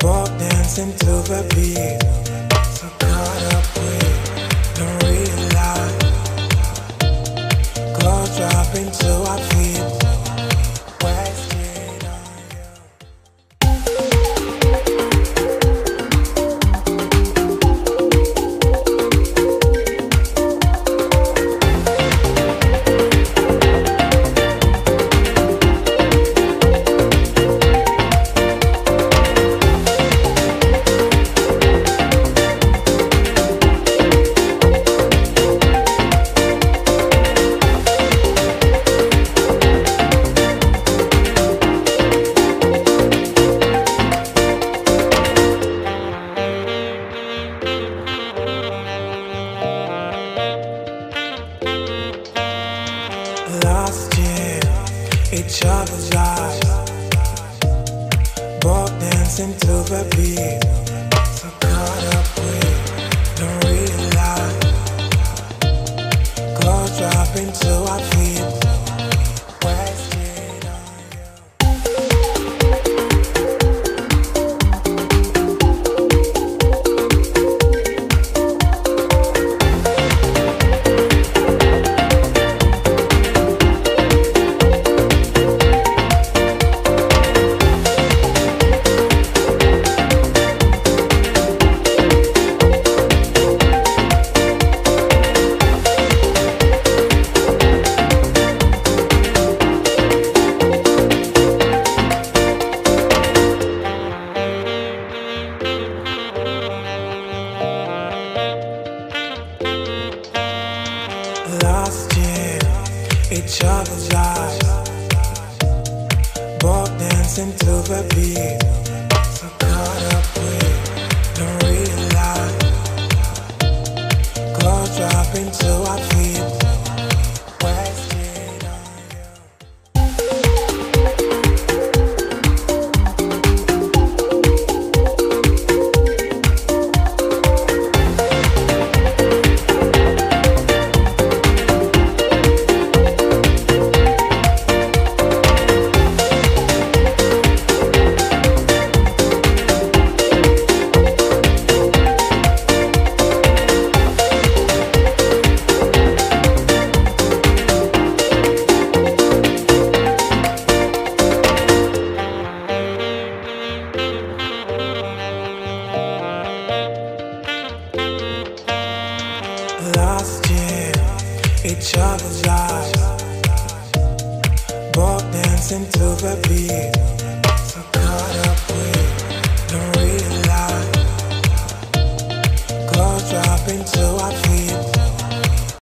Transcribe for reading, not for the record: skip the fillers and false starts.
both dancing to the beat. So caught up with, don't realize. Clothes dropping to our feet. Wasted on you. Lost in each other's eyes, both dancing to the beat. So caught up with, don't realize. Clothes dropping to our feet. Wasted on you. Lost in each other's eyes, both dancing to the beat. So caught up with, don't realize. Clothes dropping to our feet. Wasted on you. Lost in each other's eyes, both dancing to the beat.